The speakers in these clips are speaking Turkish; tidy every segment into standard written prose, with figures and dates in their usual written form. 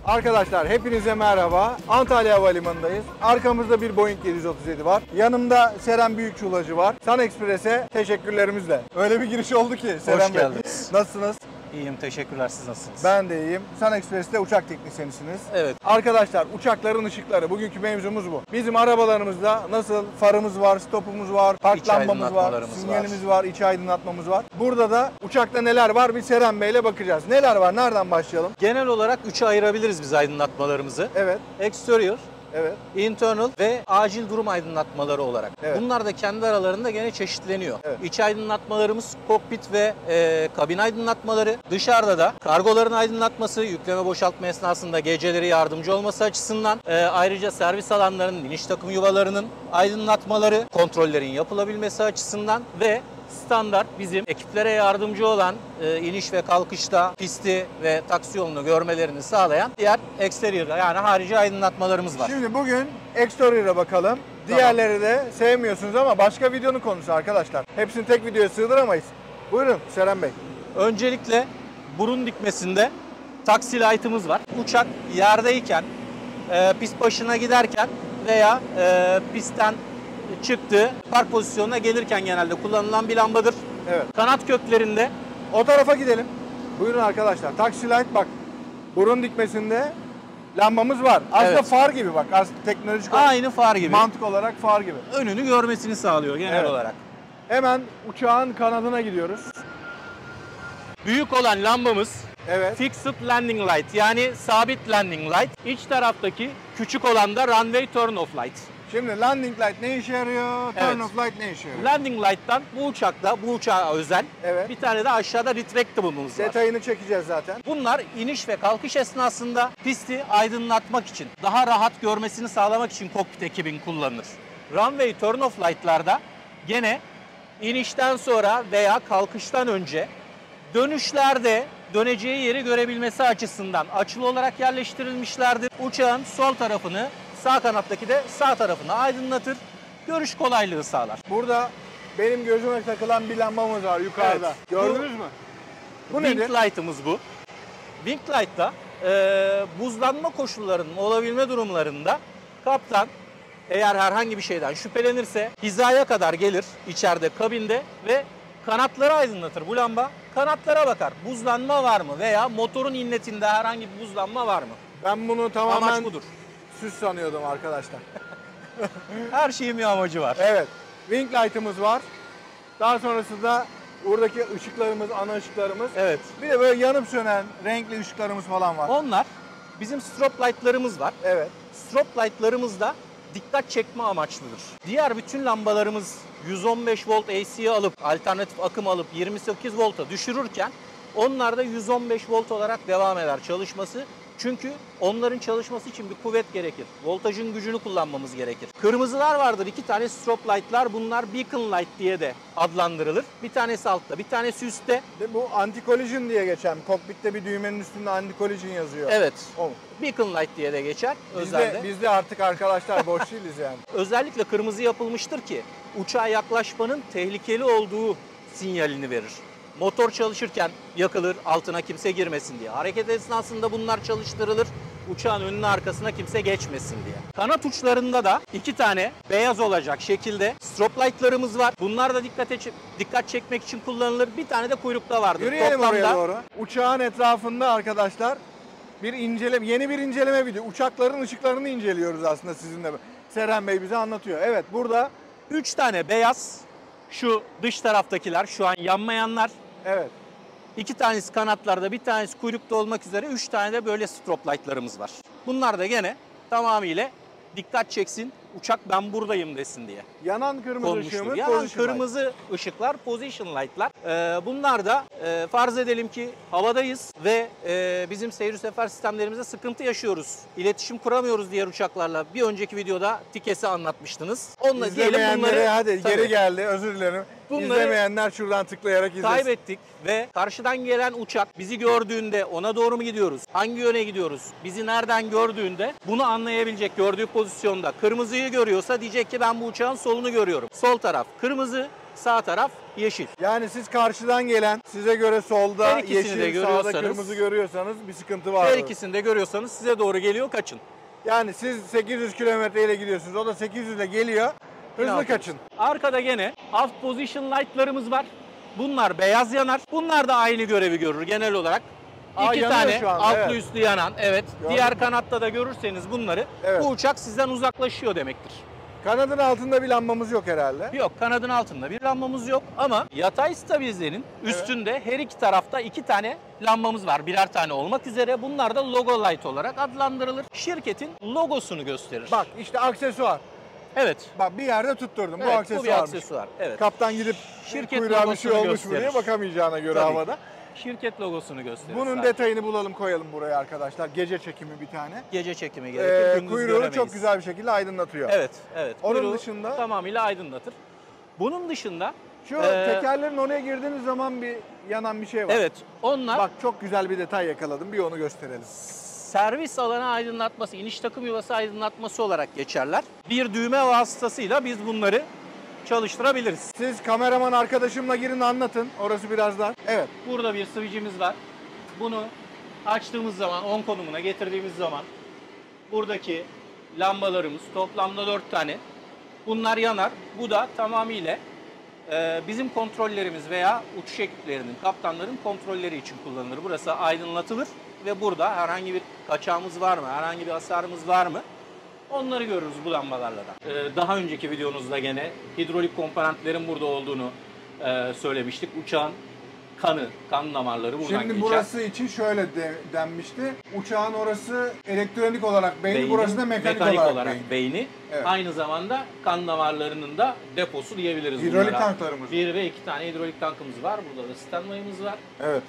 Arkadaşlar hepinize merhaba. Antalya Havalimanı'ndayız. Arkamızda bir Boeing 737 var. Yanımda Seren Büyükçulacı var. Sun Express'e teşekkürlerimizle. Öyle bir giriş oldu ki Seren Bey. Nasılsınız? İyiyim, teşekkürler. Siz nasılsınız? Ben de iyiyim. Sun Express'te uçak teknisyenisiniz. Evet. Arkadaşlar uçakların ışıkları. Bugünkü mevzumuz bu. Bizim arabalarımızda nasıl farımız var, stopumuz var, park lambamız var, sinyalimiz var, iç aydınlatmamız var. Burada da uçakta neler var bir Seren Bey'le bakacağız. Neler var? Nereden başlayalım? Genel olarak 3'e ayırabiliriz biz aydınlatmalarımızı. Evet. Exterior, Evet. internal ve acil durum aydınlatmaları olarak. Evet. Bunlar da kendi aralarında gene çeşitleniyor. Evet. İç aydınlatmalarımız kokpit ve kabin aydınlatmaları. Dışarıda da kargoların aydınlatması, yükleme boşaltma esnasında geceleri yardımcı olması açısından. Ayrıca servis alanlarının, iniş takım yuvalarının aydınlatmaları, kontrollerin yapılabilmesi açısından ve standart bizim ekiplere yardımcı olan iniş ve kalkışta pisti ve taksi yolunu görmelerini sağlayan diğer exterior yani harici aydınlatmalarımız var. Şimdi bugün exterior'a bakalım. Diğerleri de sevmiyorsunuz ama başka videonun konusu arkadaşlar. Hepsini tek videoya sığdıramayız. Buyurun Seren Bey. Öncelikle burun dikmesinde taksi light'ımız var. Uçak yerdeyken, pist başına giderken veya pistten çıktığı park pozisyonuna gelirken genelde kullanılan bir lambadır. Evet. Kanat köklerinde O tarafa gidelim. Buyurun arkadaşlar. Taxi light bak. Burun dikmesinde lambamız var. Aslında Evet. far gibi bak. Aslında teknolojik aynı far gibi mantık olarak far gibi. önünü görmesini sağlıyor genel Evet. olarak. Hemen uçağın kanadına gidiyoruz. Büyük olan lambamız Evet. Fixed Landing Light yani sabit landing light. İç taraftaki küçük olan da Runway Turn Off Light. Şimdi landing light ne işe yarıyor? Turn Evet. off light ne işe yarıyor? Landing Light'tan bu uçağa özel Evet. bir tane de aşağıda retractable'ımız var. Detayını çekeceğiz zaten. Bunlar iniş ve kalkış esnasında pisti aydınlatmak için, daha rahat görmesini sağlamak için kokpit ekibin kullanılır. Runway Turn Off Light'larda gene inişten sonra veya kalkıştan önce dönüşlerde döneceği yeri görebilmesi açısından açılı olarak yerleştirilmişlerdir. Uçağın sol tarafını, sağ kanattaki de sağ tarafını aydınlatır. Görüş kolaylığı sağlar. Burada benim gözüme takılan bir lambamız var yukarıda. Evet. Gördünüz mü? Bu Wing nedir? Light'ımız bu. Wing Light'ta buzlanma koşullarının olabilme durumlarında kaptan eğer herhangi bir şeyden şüphelenirse hizaya kadar gelir içeride kabinde ve kanatları aydınlatır bu lamba. Kanatlara bakar. Buzlanma var mı veya motorun inletinde herhangi bir buzlanma var mı? Ben bunu tamamen Amaç budur. süs sanıyordum arkadaşlar. Her şeyin bir amacı var. Evet. Wing light'ımız var. Daha sonrasında buradaki ışıklarımız, ana ışıklarımız. Evet. Bir de böyle yanıp sönen renkli ışıklarımız falan var. Onlar bizim strobe light'larımız var. Evet. Strobe light'larımız da dikkat çekme amaçlıdır. Diğer bütün lambalarımız 115 volt AC'yi alıp alternatif akım alıp 28 volta düşürürken onlar da 115 volt olarak devam eder çalışması. Çünkü onların çalışması için bir kuvvet gerekir. Voltajın gücünü kullanmamız gerekir. Kırmızılar vardır. 2 tane strobe light'lar. Bunlar beacon light diye de adlandırılır. Bir tanesi altta, bir tanesi üstte. De bu anti-collision diye geçen. Kokpitte bir düğmenin üstünde anti-collision yazıyor. Evet. O. Beacon light diye de geçer. Biz de artık arkadaşlar boş değiliz yani. Özellikle kırmızı yapılmıştır ki uçağa yaklaşmanın tehlikeli olduğu sinyalini verir. Motor çalışırken yakılır, altına kimse girmesin diye. Hareket esnasında bunlar çalıştırılır, uçağın önüne arkasına kimse geçmesin diye. Kanat uçlarında da 2 tane beyaz olacak şekilde strobe light'larımız var. Bunlar da dikkat çekmek için kullanılır. Bir tane de kuyrukta vardır. Yürüyelim oraya doğru. Uçağın etrafında arkadaşlar yeni bir inceleme video. Uçakların ışıklarını inceliyoruz aslında sizinle. Seren Bey bize anlatıyor. Evet, burada 3 tane beyaz, şu dış taraftakiler, şu an yanmayanlar. evet. 2 tanesi kanatlarda, bir tanesi kuyrukta olmak üzere 3 tane de böyle strobe light'larımız var. Bunlar da gene tamamıyla dikkat çeksin, uçak ben buradayım desin diye. Yanan kırmızı ışığımız Yanan position kırmızı ışıklar position light'lar. Bunlar da farz edelim ki havadayız ve bizim seyir sefer sistemlerimizde sıkıntı yaşıyoruz. İletişim kuramıyoruz diğer uçaklarla. Bir önceki videoda TİKES'i anlatmıştınız. Onunla diyelim bunları... Hadi Tabii. geri geldi, özür dilerim. İzlemeyenler şuradan tıklayarak izlesin. Kaybettik ve karşıdan gelen uçak bizi gördüğünde ona doğru mu gidiyoruz? Hangi yöne gidiyoruz? Bizi nereden gördüğünde bunu anlayabilecek, gördüğü pozisyonda. Kırmızıyı görüyorsa diyecek ki ben bu uçağın solunu görüyorum. Sol taraf kırmızı, sağ taraf yeşil. Yani siz karşıdan gelen, size göre solda Her ikisini de yeşil, sağda görüyorsanız- kırmızı görüyorsanız bir sıkıntı var. Her ikisini de görüyorsanız size doğru geliyor, kaçın. Yani siz 800 kilometre ile gidiyorsunuz, o da 800 ile geliyor. Hızlı kaçın. Arkada gene alt position light'larımız var. Bunlar beyaz yanar. Bunlar da aynı görevi görür genel olarak. İki yanıyor tane şu anda, altlı evet. üstlü yanan. Evet. Gördün Diğer mü? kanatta da görürseniz bunları, Evet. bu uçak sizden uzaklaşıyor demektir. Kanadın altında bir lambamız yok herhalde. Yok, kanadın altında bir lambamız yok ama yatay stabilizenin üstünde her iki tarafta 2 tane lambamız var. Birer tane olmak üzere. Bunlar da logo light olarak adlandırılır. Şirketin logosunu gösterir. Bak işte aksesuar. Evet. Bak bir yerde tutturdum. Evet, bu bu aksesuarmış. bir aksesuar. Evet. Kaptan gidip Şirket kuyruğa bir şey logosunu olmuş mu diye gösterir. bakamayacağına göre Tabii. havada. Şirket logosunu gösterir. Bunun sadece. detayını bulalım, koyalım buraya arkadaşlar. Gece çekimi bir tane. Gece çekimi gerekir. Gündüz Kuyruğunu göremeyiz. çok güzel bir şekilde aydınlatıyor. Evet, evet. Onun Kuyruğu dışında- tamamıyla aydınlatır. Bunun dışında Şu Ee, tekerlerin oraya girdiğiniz zaman bir yanan bir şey var. evet, onlar Bak çok güzel bir detay yakaladım. Bir onu gösterelim. servis alanı aydınlatması, iniş takım yuvası aydınlatması olarak geçerler. Bir düğme vasıtasıyla biz bunları çalıştırabiliriz. Siz kameraman arkadaşımla girin anlatın. Orası biraz dar. Evet. Burada bir switch'imiz var. Bunu açtığımız zaman, on konumuna getirdiğimiz zaman buradaki lambalarımız toplamda 4 tane. Bunlar yanar. Bu da tamamıyla bizim kontrollerimiz veya uçuş ekiplerinin, kaptanların kontrolleri için kullanılır. Burası aydınlatılır ve burada herhangi bir kaçağımız var mı, herhangi bir hasarımız var mı? Onları görürüz bu lambalarla da. Daha önceki videomuzda gene hidrolik komponentlerin burada olduğunu söylemiştik. Uçağın kanı, kan damarları buradan Şimdi geçer. burası için şöyle denmişti. Uçağın orası elektronik olarak beyni, burası da mekanik olarak beyni. beyni. Evet. Aynı zamanda kan damarlarının da deposu diyebiliriz Hidrolik bunlara. tanklarımız. 1 ve 2 tane hidrolik tankımız var. Burada da standby'ımız var. Evet.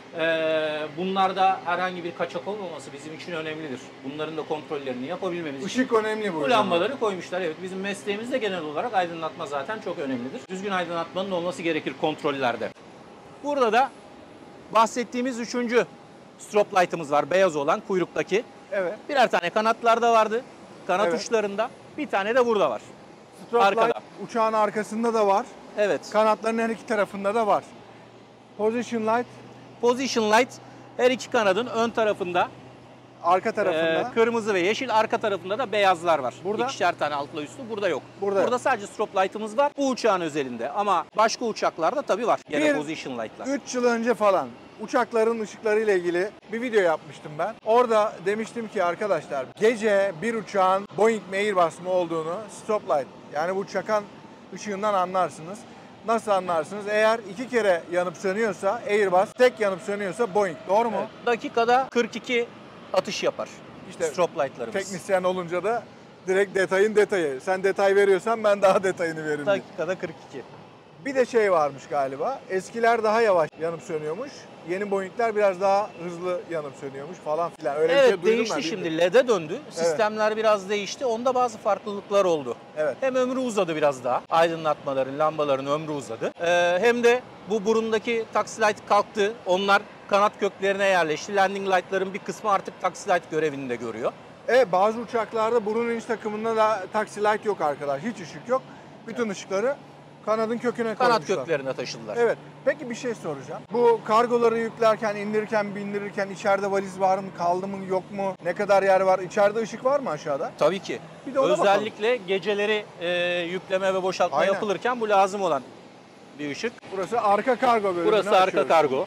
Bunlarda herhangi bir kaçak olmaması bizim için önemlidir. Bunların da kontrollerini yapabilmemiz için Işık önemli bu. bu lambaları koymuşlar. Evet, bizim mesleğimizde genel olarak aydınlatma zaten çok önemlidir. Düzgün aydınlatmanın olması gerekir kontrollerde. Burada da bahsettiğimiz 3. strop light'ımız var. Beyaz olan kuyruktaki. Evet. Birer tane kanatlarda vardı. Kanat Evet. uçlarında. Bir tane de burada var. Strop Arkada. light uçağın arkasında da var. Evet. Kanatların her iki tarafında da var. Position light Position light her iki kanadın ön tarafında arka tarafında. kırmızı ve yeşil, arka tarafında da beyazlar var. Burada? İkişer tane altla üstü, burada yok. Burada sadece strop light'ımız var bu uçağın özelinde ama başka uçaklarda tabii var. Gene Bir- position light'lar. 3 yıl önce falan uçakların ışıklarıyla ilgili bir video yapmıştım ben. Orada demiştim ki arkadaşlar gece bir uçağın Boeing mi Airbus mu olduğunu strop light yani bu çakan ışığından anlarsınız. Nasıl anlarsınız? Eğer 2 kere yanıp sönüyorsa Airbus, tek yanıp sönüyorsa Boeing. Doğru mu? Evet. Dakikada 42 atış yapar. İşte Strop light'larımız. teknisyen olunca da direkt detayın detayı. Sen detay veriyorsan ben daha detayını veririm. Dakikada 42. Bir de şey varmış galiba. Eskiler daha yavaş yanıp sönüyormuş. Yeni Boeing'ler biraz daha hızlı yanıp sönüyormuş falan filan. Öyle bir şey Evet, duydum değişti ben. şimdi. LED'e döndü. Sistemler biraz değişti. Onda bazı farklılıklar oldu. Evet. Hem ömrü uzadı biraz daha. Aydınlatmaların, lambaların ömrü uzadı. Hem de bu burundaki taxi light kalktı. Onlar kanat köklerine yerleşti. Landing light'ların bir kısmı artık taxi light görevini de görüyor. Bazı uçaklarda burun iniş takımında da taxi light yok arkadaş. Hiç ışık yok. Bütün ışıkları kanadın köküne Kanat koymuşlar. köklerine taşıdılar. Evet. Peki bir şey soracağım. Bu kargoları yüklerken, indirirken, bindirirken içeride valiz var mı, kaldı mı, yok mu? Ne kadar yer var? İçeride ışık var mı aşağıda? Tabii ki. Bir de ona Özellikle geceleri yükleme ve boşaltma Aynen. yapılırken bu lazım olan bir ışık. Burası arka kargo bölümünü Burası arka açıyoruz. kargo.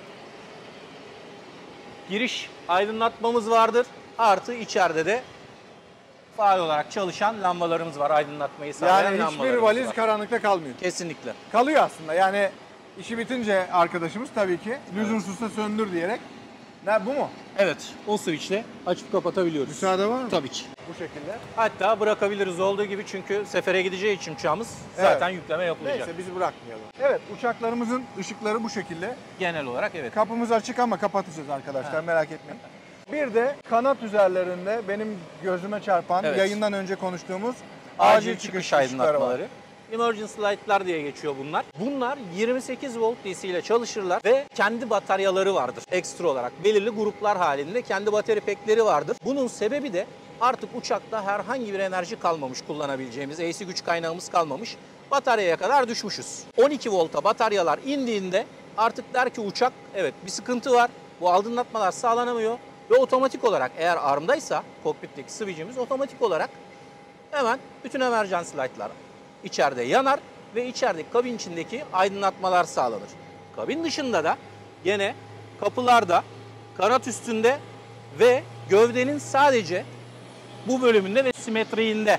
Giriş aydınlatmamız vardır. Artı içeride de faal olarak çalışan lambalarımız var. Aydınlatmayı sağlayan Yani hiçbir lambalarımız valiz var. karanlıkta kalmıyor. Kesinlikle. Kalıyor aslında. Yani işi bitince arkadaşımız tabii ki lüzumsuzsa söndür diyerek. Ne bu mu? Evet. O switchle açıp kapatabiliyoruz. Müsaade var mı? Tabii ki. Bu şekilde. Hatta bırakabiliriz olduğu gibi çünkü sefere gideceği için uçağımız zaten yükleme yapılacak. Neyse bizi bırakmayalım. Evet uçaklarımızın ışıkları bu şekilde. Genel olarak evet. Kapımız açık ama kapatacağız arkadaşlar merak etmeyin. Bir de kanat üzerlerinde benim gözüme çarpan Evet. yayından önce konuştuğumuz Acil çıkış ışıkları var. aydınlatmaları. Emergency light'lar diye geçiyor bunlar. Bunlar 28 volt DC ile çalışırlar ve kendi bataryaları vardır ekstra olarak. Belirli gruplar halinde kendi batarya pekleri vardır. Bunun sebebi de artık uçakta herhangi bir enerji kalmamış kullanabileceğimiz, AC güç kaynağımız kalmamış. bataryaya kadar düşmüşüz. 12 volta bataryalar indiğinde artık der ki uçak evet bir sıkıntı var. Bu aydınlatmalar sağlanamıyor ve otomatik olarak eğer armdaysa kokpitteki switch'imiz otomatik olarak hemen bütün emergency light'lar içeride yanar ve içerideki kabin içindeki aydınlatmalar sağlanır. Kabin dışında da yine kapılarda, kanat üstünde ve gövdenin sadece bu bölümünde ve simetriğinde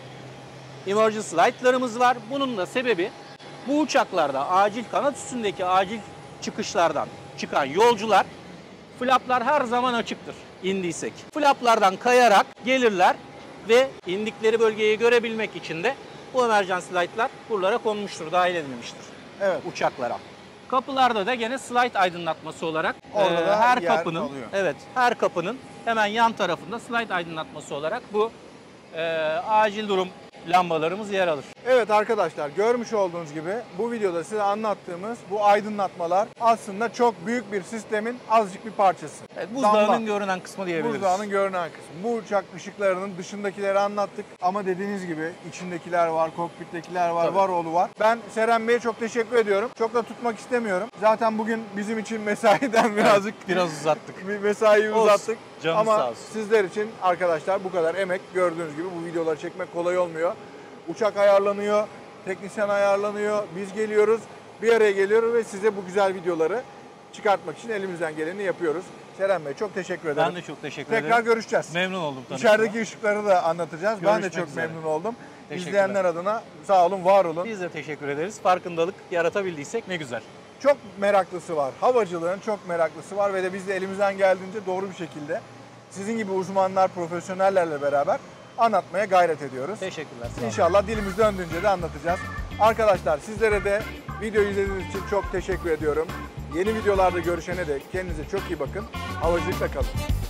emergency light'larımız var. Bunun da sebebi bu uçaklarda acil kanat üstündeki acil çıkışlardan çıkan yolcular flaplar her zaman açıktır indiysek. Flaplardan kayarak gelirler ve indikleri bölgeyi görebilmek için de bu emergency light'lar buralara konmuştur, dahil edilmiştir Evet. uçaklara. Kapılarda da gene slide aydınlatması olarak Orada da her yer kapının alıyor. evet her kapının hemen yan tarafında slide aydınlatması olarak bu acil durum lambalarımız yer alır. Evet arkadaşlar, görmüş olduğunuz gibi bu videoda size anlattığımız bu aydınlatmalar aslında çok büyük bir sistemin azıcık bir parçası. Evet, Damla. buzdağının görünen kısmı diyebiliriz. Buzdağının görünen kısmı. Bu uçak ışıklarının dışındakileri anlattık ama dediğiniz gibi içindekiler var, kokpittekiler var, Tabii. var oğlu var. Ben Seren Bey'e çok teşekkür ediyorum. Çok da tutmak istemiyorum. Zaten bugün bizim için mesaiden birazcık Biraz uzattık. bir mesaiyi Olsun. uzattık. Canınız Ama sağ olsun. sizler için arkadaşlar bu kadar emek, gördüğünüz gibi bu videoları çekmek kolay olmuyor. Uçak ayarlanıyor, teknisyen ayarlanıyor, biz geliyoruz, bir araya geliyoruz ve size bu güzel videoları çıkartmak için elimizden geleni yapıyoruz. Seren Bey çok teşekkür ederim. Ben de çok teşekkür Tekrar ederim. görüşeceğiz. Memnun oldum tanıştığıma. İçerideki ışıkları da anlatacağız. Ben de Görüşmek çok üzere. memnun oldum. Teşekkürler. İzleyenler adına sağ olun, var olun. Biz de teşekkür ederiz. Farkındalık yaratabildiysek ne güzel. Çok meraklısı var. Havacılığın çok meraklısı var ve de biz de elimizden geldiğince doğru bir şekilde sizin gibi uzmanlar, profesyonellerle beraber anlatmaya gayret ediyoruz. Teşekkürler. Sağ olun. İnşallah dilimiz döndüğünce de anlatacağız. Arkadaşlar sizlere de videoyu izlediğiniz için çok teşekkür ediyorum. Yeni videolarda görüşene dek kendinize çok iyi bakın. Havacılıkla kalın.